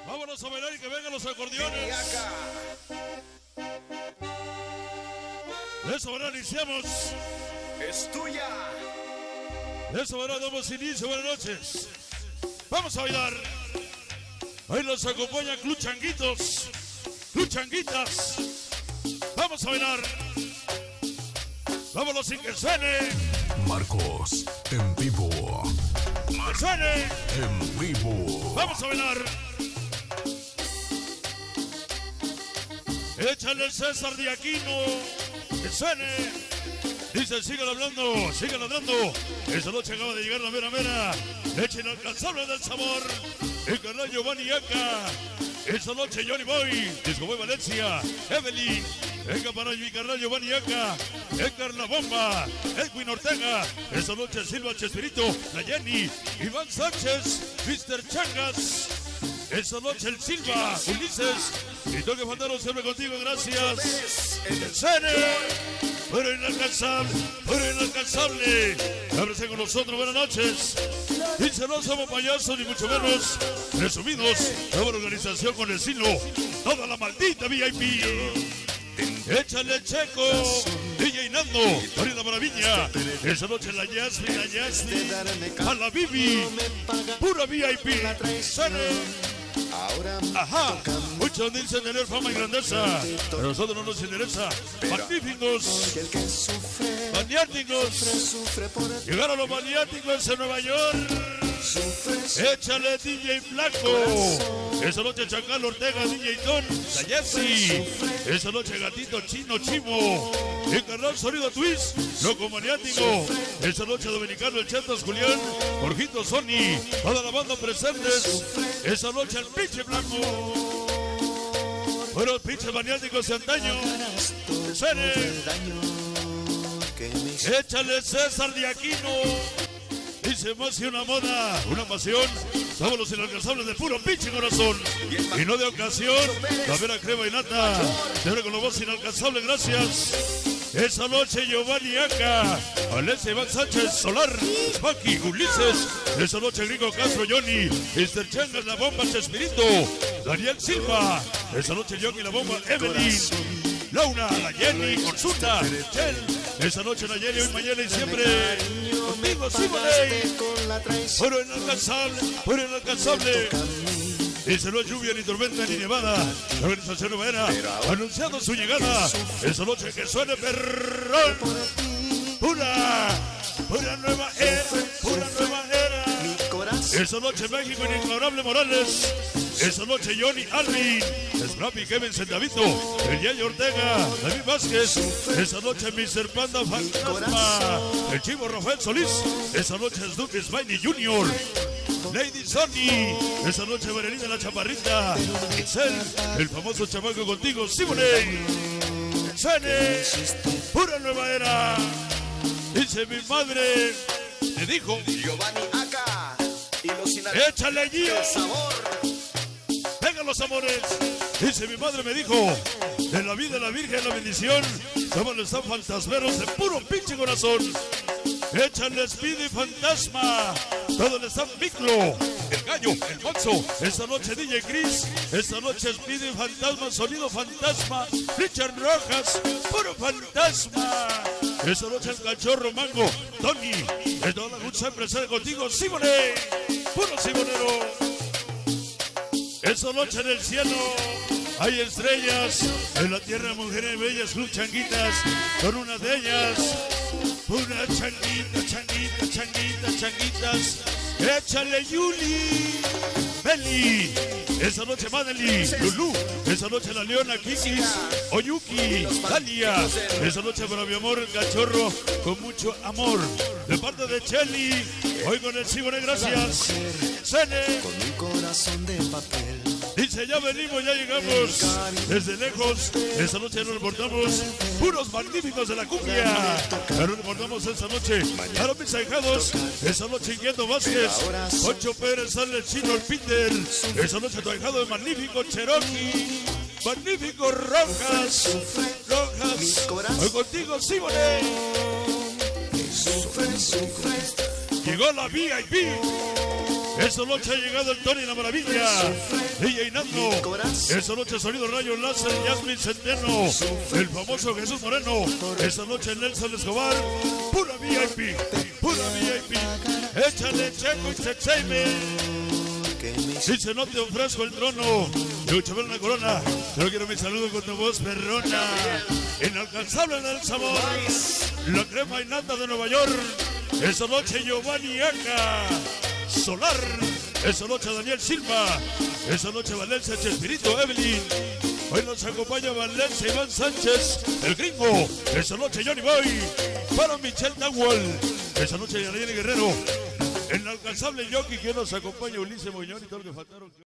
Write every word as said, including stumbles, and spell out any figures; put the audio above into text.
Vámonos a bailar y que vengan los acordeones. De esa manera iniciamos. Es tuya. De esa manera damos inicio. Buenas noches. Vamos a bailar. Ahí nos acompaña Cluchanguitos. Cluchanguitas. Vamos a bailar. Vámonos sin que suene. Marcos, en vivo. Que suene. En vivo. Vamos a bailar. Échale César de Aquino. Que suene. Dice, sigan hablando, sigan ladrando. Esta noche acaba de llegar la mera mera. Leche inalcanzable del sabor. El canal Giovanni Aca. Esta noche Johnny Boy, Disco Boy Valencia, Evelyn. Venga para mi carnal Giovanni Aca. Edgar La Bomba. Edwin Ortega. Esta noche Silva Chespirito. La Jenny. Iván Sánchez. mister Changas. Esta noche el Silva. Ulises. Y Toque Fandaro siempre contigo, gracias. El Cene. Pero inalcanzable, pero inalcanzable. Ábrese con nosotros, buenas noches. Dice, no somos payasos ni mucho menos resumidos. Nueva organización con el siglo. Toda la maldita V I P. Échale Checo, D J Nando, Marina Maravilla. Esa noche la Yasmin, la Yasmin, a la Bibi, pura V I P. Sane. Ajá, muchos dicen tener fama y grandeza, pero a nosotros no nos interesa. Magníficos, maniáticos, llegaron los maniáticos en Nueva York. Échale D J Flaco. Esa noche Chacal Ortega, D J Ton, la Jessie. Esa noche Gatito Chino Chimo. Y Carnal Sonido Twist, Loco Maniático. Esa noche Dominicano el Chetos Julián, Jorgito Sony, toda la banda presentes. Esa noche el pinche blanco. Fueron pinches maniáticos de antaño. Sene. Échale César de Aquino. Dice más que una moda, una pasión. Somos los inalcanzables de puro pinche corazón. Y no de ocasión. La vera crema y nata. Siempre con la voz inalcanzable, gracias. Esa noche Giovanni Aca, Alesia Iván Sánchez, Solar, Spaki, Ulises. Esa noche Gringo Castro, Johnny, mister Changas, La Bomba, Chespirito, Daniel Silva. Esa noche Johnny, La Bomba, Evelyn, Laura, la Jenny, Consulta, Chel. Esa noche la Jenny, hoy, mañana y siempre. Contigo, Simone. Puro inalcanzable, puro inalcanzable. Dice, no es lluvia, ni tormenta, ni nevada. La organización Nueva Era, anunciando su llegada. Esa noche que suene perrón. Pura, pura nueva era, pura nueva era. Esa noche México, Inignorable Morales. Esa noche Johnny Alvin, Scrappy, Kevin Centavito, el Yayo Ortega, David Vázquez. Esa noche mister Panda Fantasma, el Chivo Rafael Solís. Esa noche es Duke Smiley junior Lady Sonny. Esa noche Marilina la Chaparrita, Excel, el famoso chamaco contigo, Simone. Sene, pura nueva era. Dice mi madre, le dijo Giovanni Aca y los échale allí el sabor. Vengan los amores. Dice mi madre, me dijo, de la vida, la Virgen, la bendición. Somos los tan fantasmeros de puro pinche corazón. Échale Speedy Fantasma. Todo el San Miclo, el Gallo, el Monzo. Esta noche D J Chris. Esta noche Speedy Fantasma, Sonido Fantasma. Richard Rojas, puro fantasma. Esta noche el Cachorro Mango, Tony. Es toda la lucha empresaria contigo, Simone. Puro Simonero. Esta noche en el cielo hay estrellas. En la tierra mujeres bellas, Cluchanguitas. Con una de ellas. Una changuita, changuita, changuita, changuitas. Échale Yuli, Beli. Esa noche Madeli, Lulu. Esa noche la Leona, Kikis, Oyuki, Dalia. Esa noche para mi amor, el Cachorro, con mucho amor. De parte de Chelly, hoy con el Simone, gracias. Cene. Con un corazón de papel. Dice, ya venimos, ya llegamos desde lejos. Esta noche nos reportamos puros magníficos de la cumbia. Pero reportamos esta noche a los mis ahijados. Esta noche Inquieto Vázquez, Ocho Pérez, sale el Chino, el Peter. Esta noche tu ahijado es magnífico Cherokee. Magnífico Rojas. Rojas. Hoy contigo, Simone. Llegó la V I P. Esta noche ha llegado el Tony La Maravilla, D J Nando. Esta noche sonido Rayo Láser, Yasmin Centeno, el famoso Jesús Moreno. Esta noche Nelson Escobar, pura V I P, pura V I P. Échale Checo y Sexaime. Si se no te ofrezco el trono, Lucho ver una corona. Yo quiero mi saludo con tu voz perrona, inalcanzable del sabor, la crema y nata de Nueva York. Esta noche Giovanni Aca Solar. Esta noche Daniel Silva. Esta noche Valencia Chespirito Evelyn. Hoy nos acompaña Valencia Iván Sánchez, el gringo. Esta noche Johnny Boy. Para Michelle Dawal. Esta noche Yanayani Guerrero. El inalcanzable Yoki que nos acompaña Ulises Muñoz y todo lo que faltaron.